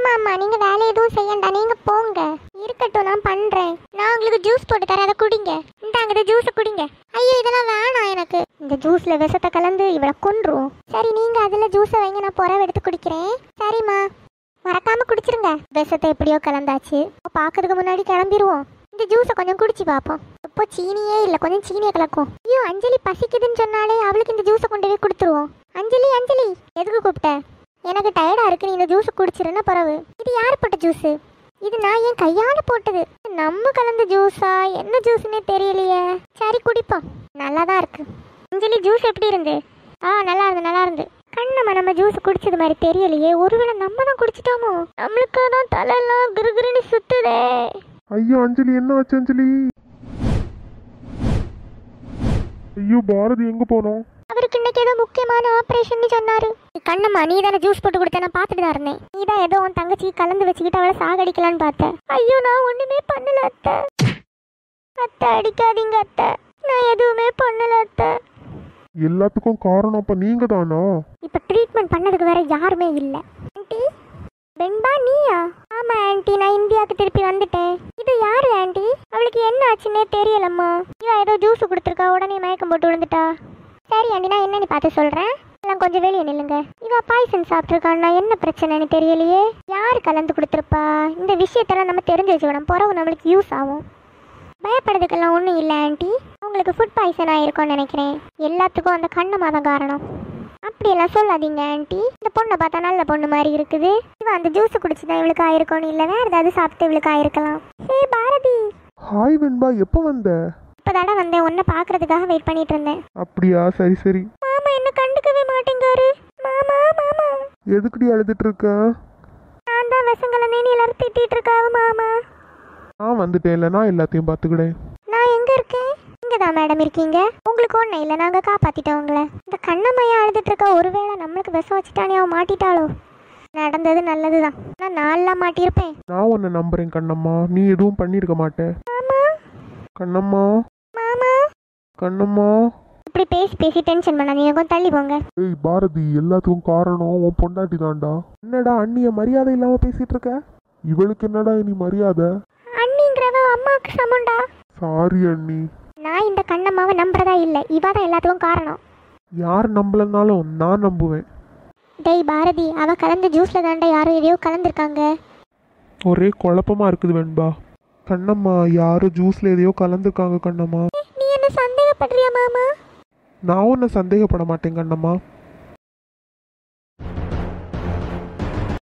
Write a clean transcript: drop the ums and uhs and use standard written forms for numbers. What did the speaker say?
ஆமா நீங்க வேலை எதுவும் செய்யண்டா, நீங்க போங்க. இருக்கட்டும், நான் பண்றேன். நான் உங்களுக்கு ஜூஸ் போட்டு தரேன், அதை குடிங்க. இந்தாங்க ஜூஸை குடிங்க. ஐயோ இதெல்லாம் வேணாம் எனக்கு. இந்த ஜூஸ்ல விஷத்தை கலந்து இவளை கொன்றுவோம். சரி நீங்க அதுல ஜூஸை வைங்க, நான் புறவை எடுத்து குடிக்கிறேன். சரிம்மா, மறக்காம குடிச்சிருங்க. விஷத்தை எப்படியோ கலந்தாச்சு, பாக்கிறதுக்கு முன்னாடி கிளம்பிடுவோம். இந்த ஜூஸை கொஞ்சம் குடிச்சு பார்ப்போம். இப்போ சீனியே இல்லை, கொஞ்சம் சீனியை கலக்கும். ஐயோ அஞ்சலி பசிக்குதுன்னு சொன்னாலே அவளுக்கு இந்த ஜூஸை கொண்டு போய் கொடுத்துருவோம். அஞ்சலி அஞ்சலி, எதுக்கு கூப்பிட்ட? எனக்கு டயர்டா இருக்கு, நீ இந்த ஜூஸை குடிச்சிருன்னா பரவு. இது யார் போட்ட ஜூஸு? இது நான் என் கையால போட்டது. நம்ம கலந்த ஜூஸா, என்ன ஜூஸ்னே தெரியலையே. சரி குடிப்போம், நல்லா தான் இருக்கு. அஞ்சலி ஜூஸ் எப்படி இருந்து? நல்லா இருந்து நல்லா இருந்து. கண்ணம்மா நம்ம ஜூஸ் குடிச்சது மாதிரி தெரியலையே, ஒருவேளை நம்ம தான் குடிச்சிட்டோமோ? நம்மளுக்கு தான் தலையெல்லாம் கிருகிருன்னு சுத்துதே. ஐயோ அஞ்சலி, என்ன ஆச்சு அஞ்சலி? ஐயோ பாரதி எங்க போனோம்? அவருக்கு இன்னைக்கு ஏதோ முக்கியமான ஆபரேஷன் சொன்னாரு. கண்ணம்மா நீ தானே ஜூஸ் போட்டு கொடுத்த, நான் பார்த்துட்டு தான் இருந்தேன். நீ தான் ஏதோ உன் தங்கச்சி கலந்து வச்சுக்கிட்டு அவளை சாகடிக்கலான்னு பார்த்தேன். ஐயோ நான் ஒண்ணுமே பண்ணல அத்தை. அத்தை அடிக்காதீங்க அத்தை, நான் எதுவுமே பண்ணல அத்தை. எல்லாத்துக்கும் காரணம் அப்ப நீங்க தானா? இப்ப ட்ரீட்மெண்ட் பண்ணதுக்கு வேற யாருமே இல்ல. ஆண்டி வெண்பா நீயா? ஆமா ஆண்டி, நான் இந்தியாவுக்கு திருப்பி வந்துட்டேன். இது யாரு ஆண்டி? அவளுக்கு என்ன ஆச்சுன்னே தெரியலம்மா. இவ ஏதோ ஜூஸ் கொடுத்துருக்கா, உடனே மயக்கம் போட்டு விழுந்துட்டா. சரி ஆண்டி, நான் என்னன்னு பார்த்து சொல்றேன். எல்லாம் கொஞ்சம் வெளியே நில்லுங்க. இவ பாய்சன் சாப்பிட்ருக்கான்னா என்ன பிரச்சனைன்னு தெரியலையே. யாரு கலந்து கொடுத்துருப்பா? இந்த விஷயத்தெல்லாம் நம்ம தெரிஞ்சு வச்சுக்கணும், பிறகு நம்மளுக்கு யூஸ் ஆகும். பயப்படுறதுக்கெல்லாம் ஒன்றும் இல்லை ஆண்டி, உங்களுக்கு ஃபுட் பாய்சன் ஆகிருக்கும்னு நினைக்கிறேன். எல்லாத்துக்கும் அந்த கண்ணம்மா தான் காரணம். அப்படியெல்லாம் சொல்லாதீங்க ஆண்டி, இந்த பொண்ணை பார்த்தா நல்ல பொண்ணு மாதிரி இருக்குது. இவன் அந்த ஜூஸ் குடிச்சுதான் இவளுக்கு ஆயிருக்கணும், இல்லை வேற ஏதாவது சாப்பிட்டு இவளுக்கு ஆயிருக்கலாம். ஹே பாரதி. ஹாய் வெண்பா, எப்போ வந்த? இப்போதாடா வந்தேன், உன்னை பார்க்கறதுக்காக வெயிட் பண்ணிட்டு இருந்தேன். அப்படியா, சரி சரி. மாமா என்ன கண்டுக்கவே மாட்டேங்காரு. மாமா மாமா எதுக்குடி அழுதுட்டு இருக்க? நான் தான் விஷங்கலன்னு எல்லாரும் திட்டிட்டு இருக்காவு மாமா. நான் வந்துட்டேன்ல, நான் எல்லாத்தையும் பார்த்துக்கிட்டேன். நான் எங்க இருக்கேன்? இங்கதான் மேடம் இருக்கீங்க. உங்களுக்கு ஒன்றும் இல்லை, நாங்கள் காப்பாத்திட்டோம் உங்களை. இந்த கண்ணம்மையா அழுதுட்டு இருக்கா, ஒருவேளை நம்மளுக்கு விஷம் வச்சுட்டானே அவன் மாட்டிட்டாளோ? நடந்தது நல்லதுதான், நான் நான்லாம் மாட்டியிருப்பேன். நான் உன்னை நம்புறேன் கண்ணம்மா, நீ எதுவும் பண்ணிருக்க மாட்டேன். கண்ணம்மா மாமா கண்ணம்மா. இப்படி பேசி பேசி டென்ஷன் பண்ணாதீங்க, கொஞ்சம் தள்ளி போங்க. ஏய் பாரதி, எல்லாத்துக்கும் காரணம் உன் பொண்டாட்டி தான்டா. என்னடா அண்ணிய மரியாதை இல்லாம பேசிட்டு இருக்க? இவளுக்கு என்னடா இனி மரியாதை? அண்ணிங்கிறவ அம்மாவுக்கு சமண்டா. சாரி அண்ணி. நான் இந்த கண்ணம்மாவை நம்புறதா இல்லை, இவ தான் எல்லாத்துக்கும் காரணம். யார் நம்பலனாலும் நான் நம்புவேன். டேய் பாரதி, அவ கலந்த ஜூஸ்ல தாண்டா யாரோ எதையோ கலந்துருக்காங்க. ஒரே குழப்பமா இருக்குது வெண்பா. கண்ணம்மா, யாரும் ஜூஸ்ல எதையோ கலந்துருக்காங்க கண்ணம்மா. நீ என்ன சந்தேகப்படுறியா மாமா? நான் ஒன்னும் சந்தேகப்பட மாட்டேன் கண்ணம்மா.